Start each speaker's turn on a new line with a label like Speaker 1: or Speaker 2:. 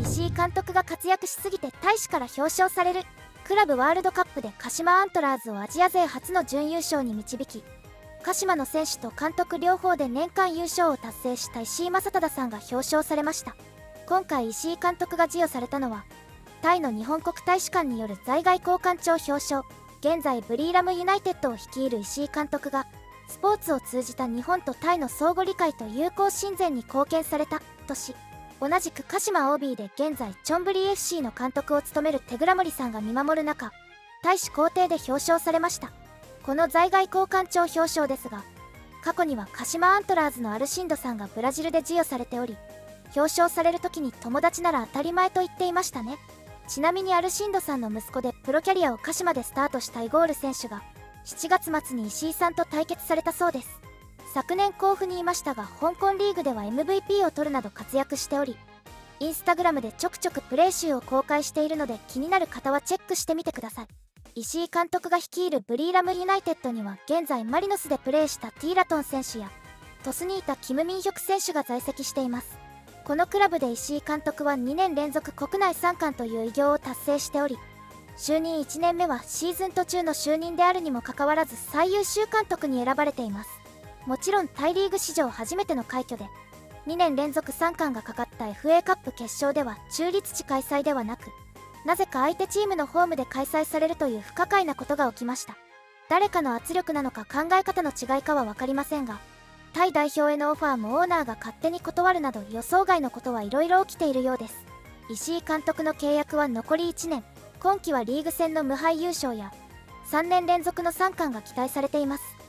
Speaker 1: 石井監督が活躍しすぎて大使から表彰される。クラブワールドカップで鹿島アントラーズをアジア勢初の準優勝に導き、鹿島の選手と監督両方で年間優勝を達成した石井正忠さんが表彰されました。今回石井監督が授与されたのは、タイの日本国大使館による在外交官長表彰。現在ブリーラムユナイテッドを率いる石井監督が、スポーツを通じた日本とタイの相互理解と友好親善に貢献されたとし、同じく鹿島 OB で現在チョンブリ FC の監督を務める手倉森さんが見守る中、大使公邸で表彰されました。この在外交官長表彰ですが、過去には鹿島アントラーズのアルシンドさんがブラジルで授与されており、表彰される時に友達なら当たり前と言っていましたね。ちなみにアルシンドさんの息子でプロキャリアを鹿島でスタートしたイゴール選手が7月末に石井さんと対決されたそうです。昨年甲府にいましたが、香港リーグでは MVP を取るなど活躍しており、インスタグラムでちょくちょくプレー集を公開しているので、気になる方はチェックしてみてください。石井監督が率いるブリーラムユナイテッドには現在マリノスでプレーしたティーラトン選手やトスにいたキム・ミンヒョク選手が在籍しています。このクラブで石井監督は2年連続国内3冠という偉業を達成しており、就任1年目はシーズン途中の就任であるにもかかわらず最優秀監督に選ばれています。もちろんタイリーグ史上初めての快挙で、2年連続3冠がかかった FA カップ決勝では中立地開催ではなく、なぜか相手チームのホームで開催されるという不可解なことが起きました。誰かの圧力なのか考え方の違いかは分かりませんが、タイ代表へのオファーもオーナーが勝手に断るなど予想外のことはいろいろ起きているようです。石井監督の契約は残り1年、今季はリーグ戦の無敗優勝や3年連続の3冠が期待されています。